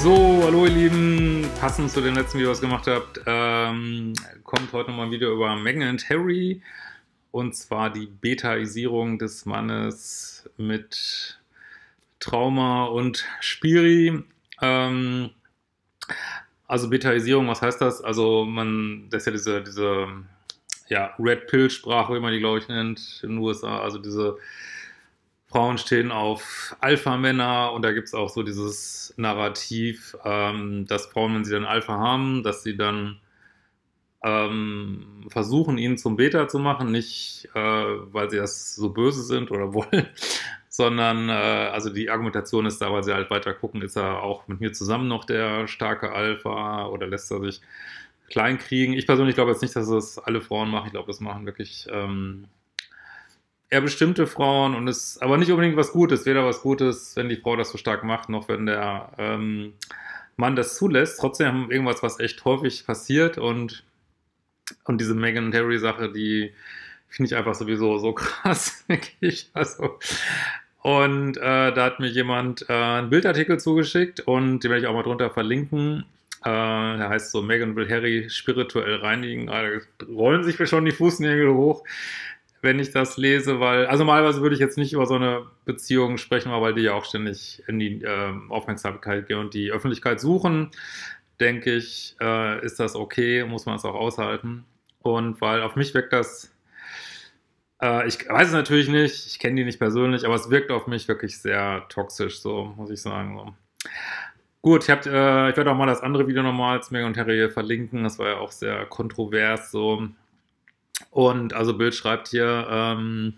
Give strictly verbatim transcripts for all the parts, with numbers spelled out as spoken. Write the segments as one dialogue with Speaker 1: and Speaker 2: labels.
Speaker 1: So, hallo ihr Lieben, passend zu den letzten Videos, was ihr gemacht habt, ähm, kommt heute nochmal ein Video über Meghan und Harry, und zwar die Betaisierung des Mannes mit Trauma und Spiri. Ähm, also Betaisierung, was heißt das? Also man, das ist ja diese, diese ja, Red Pill-Sprache, wie man die, glaube ich, nennt in den U S A, also diese Frauen stehen auf Alpha-Männer, und da gibt es auch so dieses Narrativ, ähm, dass Frauen, wenn sie dann Alpha haben, dass sie dann ähm, versuchen, ihn zum Beta zu machen, nicht äh, weil sie das so böse sind oder wollen, sondern äh, also die Argumentation ist da, weil sie halt weiter gucken, ist er auch mit mir zusammen noch der starke Alpha oder lässt er sich kleinkriegen. Ich persönlich glaube jetzt nicht, dass das alle Frauen machen. Ich glaube, das machen wirklich ähm, eher bestimmte Frauen, und es ist aber nicht unbedingt was Gutes. Weder was Gutes, wenn die Frau das so stark macht, noch wenn der ähm, Mann das zulässt. Trotzdem irgendwas, was echt häufig passiert, und, und diese Meghan und Harry Sache, die finde ich einfach sowieso so krass, wirklich. Also, und äh, da hat mir jemand äh, einen Bildartikel zugeschickt, und den werde ich auch mal drunter verlinken. Äh, der heißt so: Meghan will Harry spirituell reinigen. Da rollen sich mir schon die Fußnägel hoch, wenn ich das lese, weil, also normalerweise würde ich jetzt nicht über so eine Beziehung sprechen, weil die ja auch ständig in die äh, Aufmerksamkeit gehen und die Öffentlichkeit suchen, denke ich, äh, ist das okay, muss man es auch aushalten. Und weil auf mich wirkt das, äh, ich weiß es natürlich nicht, ich kenne die nicht persönlich, aber es wirkt auf mich wirklich sehr toxisch, so muss ich sagen. So. Gut, ich, hab, äh, ich werde auch mal das andere Video nochmal als Meghan und Harry verlinken, das war ja auch sehr kontrovers, so. Und also Bild schreibt hier, ähm,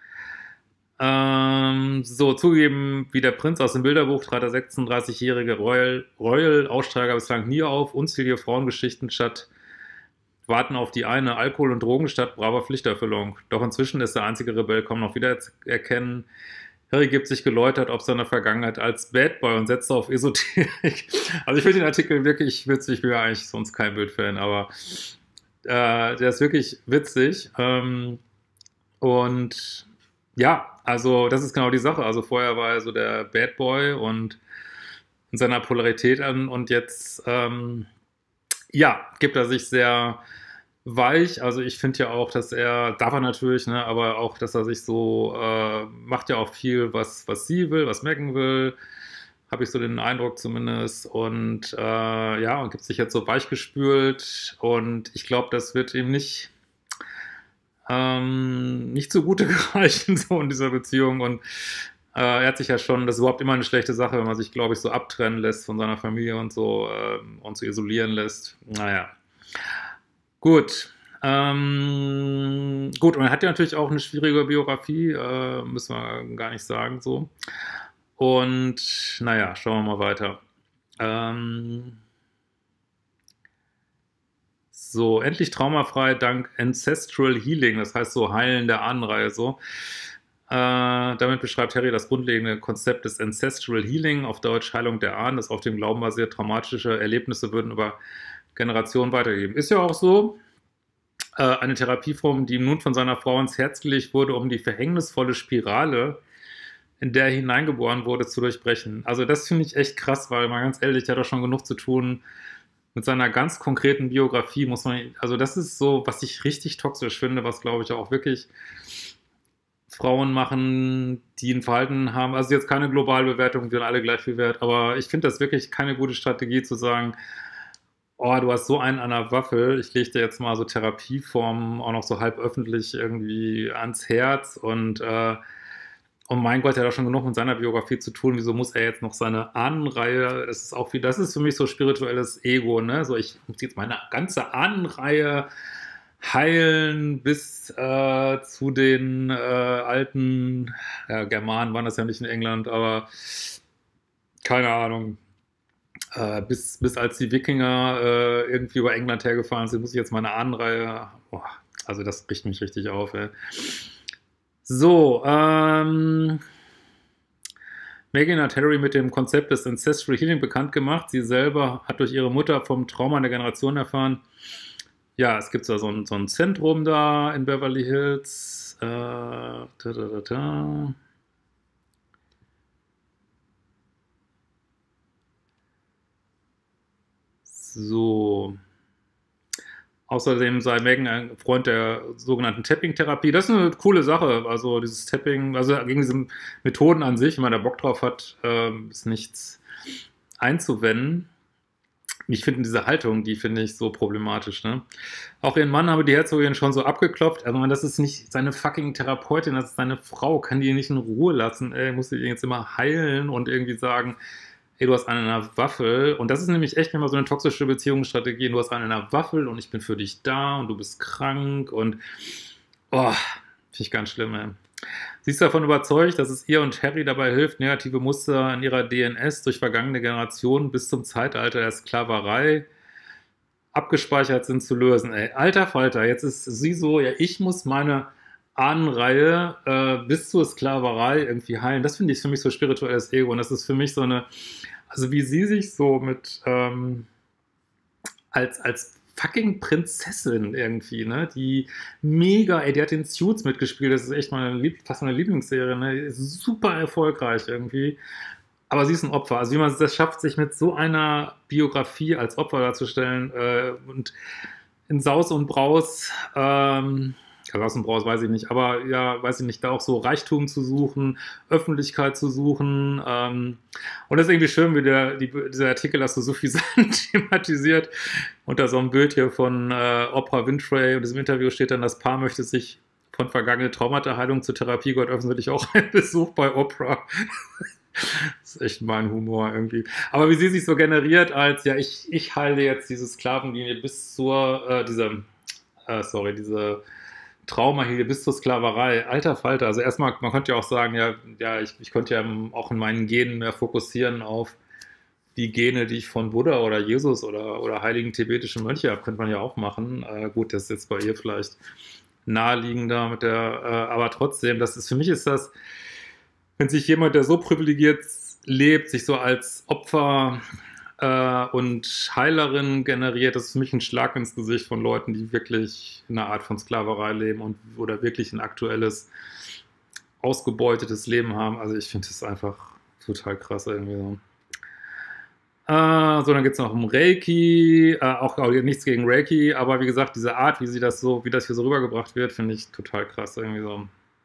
Speaker 1: ähm, so, zugegeben, wie der Prinz aus dem Bilderbuch trat der sechsunddreißigjährige Royal, Royal Aussteiger bislang nie auf. Unzählige Frauengeschichten statt warten auf die eine, Alkohol und Drogen statt braver Pflichterfüllung. Doch inzwischen ist der einzige Rebell kaum noch wiedererkennen. Harry gibt sich geläutert ob seiner Vergangenheit als Bad Boy und setzt auf Esoterik. Also ich finde den Artikel wirklich witzig, ich bin ja eigentlich sonst kein Bildfan, aber Äh, der ist wirklich witzig. Ähm, und ja, also das ist genau die Sache. Also vorher war er so der Bad Boy und in seiner Polarität an, und jetzt, ähm, ja, gibt er sich sehr weich. Also ich finde ja auch, dass er, darf er natürlich, ne, aber auch, dass er sich so, äh, macht ja auch viel, was, was sie will, was Meghan will, habe ich so den Eindruck zumindest. Und äh, ja, und gibt sich jetzt so weichgespült. Und ich glaube, das wird ihm nicht, ähm, nicht zugute gereichen, so in dieser Beziehung. Und äh, er hat sich ja schon, das ist überhaupt immer eine schlechte Sache, wenn man sich, glaube ich, so abtrennen lässt von seiner Familie und so äh, und so isolieren lässt. Naja, gut. Ähm, gut, und er hat ja natürlich auch eine schwierige Biografie, äh, müssen wir gar nicht sagen, so. Und naja, schauen wir mal weiter. Ähm, so, endlich traumafrei dank Ancestral Healing, das heißt so Heilen der Ahnenreihe, so. Äh, damit beschreibt Harry das grundlegende Konzept des Ancestral Healing, auf Deutsch Heilung der Ahnen, das auf dem Glauben basiert, traumatische Erlebnisse würden über Generationen weitergeben. Ist ja auch so. Äh, eine Therapieform, die ihm nun von seiner Frau ins Herz gelegt wurde, um die verhängnisvolle Spirale, in der er hineingeboren wurde, zu durchbrechen. Also das finde ich echt krass, weil mal ganz ehrlich, der hat doch schon genug zu tun mit seiner ganz konkreten Biografie, muss man, also das ist so, was ich richtig toxisch finde, was glaube ich auch wirklich Frauen machen, die ein Verhalten haben, also jetzt keine Globalbewertung, die sind alle gleich viel wert, aber ich finde das wirklich keine gute Strategie zu sagen, oh, du hast so einen an der Waffel, ich lege dir jetzt mal so Therapieformen auch noch so halb öffentlich irgendwie ans Herz, und äh, und mein Gott, er hat auch schon genug mit seiner Biografie zu tun. Wieso muss er jetzt noch seine Ahnenreihe? Das ist auch wie, das ist für mich so spirituelles Ego, ne? So, ich muss jetzt meine ganze Ahnenreihe heilen bis äh, zu den äh, alten, ja, Germanen waren das ja nicht in England, aber keine Ahnung. Äh, bis, bis als die Wikinger äh, irgendwie über England hergefahren sind, muss ich jetzt meine Ahnenreihe. Boah, also das bricht mich richtig auf, ey. So, ähm, Meghan hat Harry mit dem Konzept des Ancestral Healing bekannt gemacht. Sie selber hat durch ihre Mutter vom Trauma einer Generation erfahren. Ja, es gibt da so ein, so ein Zentrum da in Beverly Hills. Äh, da, da, da, da. So. Außerdem sei Megan ein Freund der sogenannten Tapping-Therapie. Das ist eine coole Sache. Also dieses Tapping, also gegen diese Methoden an sich, wenn man da Bock drauf hat, äh, ist nichts einzuwenden. Ich finde diese Haltung, die finde ich so problematisch. Ne? Auch ihren Mann habe die Herzogin schon so abgeklopft. Aber das ist nicht seine fucking Therapeutin, das ist seine Frau. Kann die nicht in Ruhe lassen? Ey, muss die jetzt immer heilen und irgendwie sagen, ey, du hast einen in der Waffel. Und das ist nämlich echt immer so eine toxische Beziehungsstrategie. Du hast einen in der Waffel und ich bin für dich da und du bist krank. Und oh, finde ich ganz schlimm, ey. Sie ist davon überzeugt, dass es ihr und Harry dabei hilft, negative Muster in ihrer D N S durch vergangene Generationen bis zum Zeitalter der Sklaverei abgespeichert sind, zu lösen. Ey, alter Falter, jetzt ist sie so, ja, ich muss meine Ahnenreihe äh, bis zur Sklaverei irgendwie heilen. Das finde ich für mich so spirituelles Ego. Und das ist für mich so eine, also wie sie sich so mit, ähm, als, als fucking Prinzessin irgendwie, ne, die mega, ey, die hat den Suits mitgespielt, das ist echt meine, Lieb fast meine Lieblingsserie, ne, super erfolgreich irgendwie, aber sie ist ein Opfer, also wie man das schafft, sich mit so einer Biografie als Opfer darzustellen äh, und in Saus und Braus, ähm, also Saus und Braus weiß ich nicht, aber ja, weiß ich nicht, da auch so Reichtum zu suchen, Öffentlichkeit zu suchen, ähm, und das ist irgendwie schön, wie der, die, dieser Artikel das so suffisant thematisiert. Unter so einem Bild hier von äh, Oprah Winfrey und diesem Interview steht dann, das Paar möchte sich von vergangener Traumata-Heilung zur Therapiegott öffentlich auch einen Besuch bei Oprah. Das ist echt mein Humor irgendwie. Aber wie sie sich so generiert als, ja, ich, ich heile jetzt diese Sklavenlinie bis zur, äh, diese, äh, sorry, diese Traumaheile bis zur Sklaverei. Alter Falter. Also erstmal, man könnte ja auch sagen, ja, ja ich, ich könnte ja auch in meinen Genen mehr fokussieren auf die Gene, die ich von Buddha oder Jesus oder, oder heiligen tibetischen Mönche habe, könnte man ja auch machen. Äh, gut, das ist jetzt bei ihr vielleicht naheliegender mit der, äh, aber trotzdem, das ist, für mich ist das, wenn sich jemand, der so privilegiert lebt, sich so als Opfer äh, und Heilerin generiert, das ist für mich ein Schlag ins Gesicht von Leuten, die wirklich in einer Art von Sklaverei leben und oder wirklich ein aktuelles, ausgebeutetes Leben haben. Also ich finde das einfach total krass irgendwie so. Uh, so, dann geht es noch um Reiki, uh, auch, auch nichts gegen Reiki, aber wie gesagt, diese Art, wie sie das so, wie das hier so rübergebracht wird, finde ich total krass irgendwie so.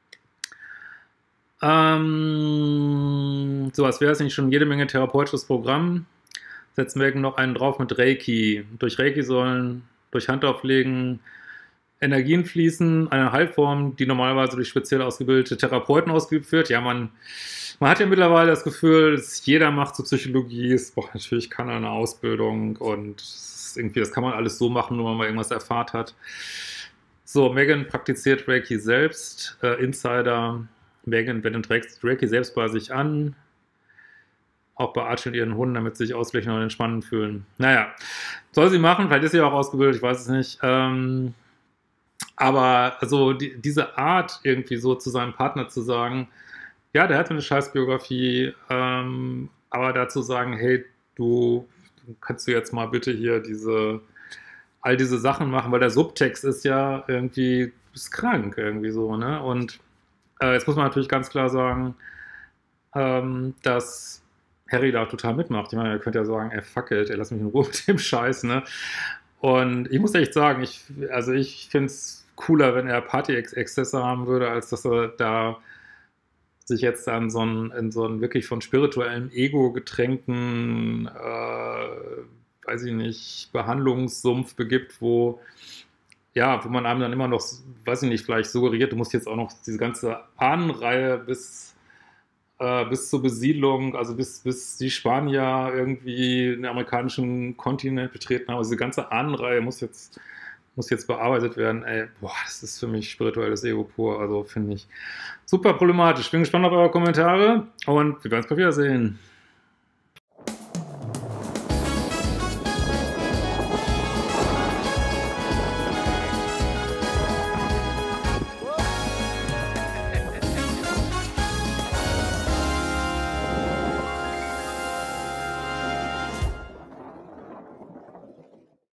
Speaker 1: Um, so, als wäre es nicht schon jede Menge therapeutisches Programm, setzen wir noch einen drauf mit Reiki. Durch Reiki sollen durch Handauflegen Energien fließen, eine Heilform, die normalerweise durch speziell ausgebildete Therapeuten ausgeübt wird. Ja, man, man hat ja mittlerweile das Gefühl, dass jeder macht so Psychologie, es braucht natürlich keiner eine Ausbildung und irgendwie, das kann man alles so machen, nur wenn man irgendwas erfahrt hat. So, Megan praktiziert Reiki selbst, äh, Insider. Megan wendet Reiki selbst bei sich an, auch bei Archie und ihren Hunden, damit sie sich ausgleichen und entspannen fühlen. Naja, soll sie machen, vielleicht ist sie auch ausgebildet, ich weiß es nicht. Ähm, aber also die, diese Art, irgendwie so zu seinem Partner zu sagen, ja, der hat eine Scheißbiografie, ähm, aber dazu sagen, hey, du kannst du jetzt mal bitte hier diese, all diese Sachen machen, weil der Subtext ist ja irgendwie, du bist krank irgendwie so, ne? Und äh, jetzt muss man natürlich ganz klar sagen, ähm, dass Harry da total mitmacht. Ich meine, ihr könnt ja sagen, ey, fuck it, ey, lass mich in Ruhe mit dem Scheiß, ne? Und ich muss echt sagen, ich, also ich finde es cooler, wenn er Party-Exzesse haben würde, als dass er da sich jetzt an so einen, in so einen wirklich von spirituellem Ego getränkten, äh, weiß ich nicht, Behandlungssumpf begibt, wo, ja, wo man einem dann immer noch, weiß ich nicht, vielleicht suggeriert, du musst jetzt auch noch diese ganze Ahnenreihe bis Äh, bis zur Besiedlung, also bis, bis die Spanier irgendwie den amerikanischen Kontinent betreten haben. Also diese ganze Ahnenreihe muss jetzt, muss jetzt bearbeitet werden. Ey, boah, das ist für mich spirituelles Ego pur. Also finde ich super problematisch. Bin gespannt auf eure Kommentare und wir werden uns bald wiedersehen.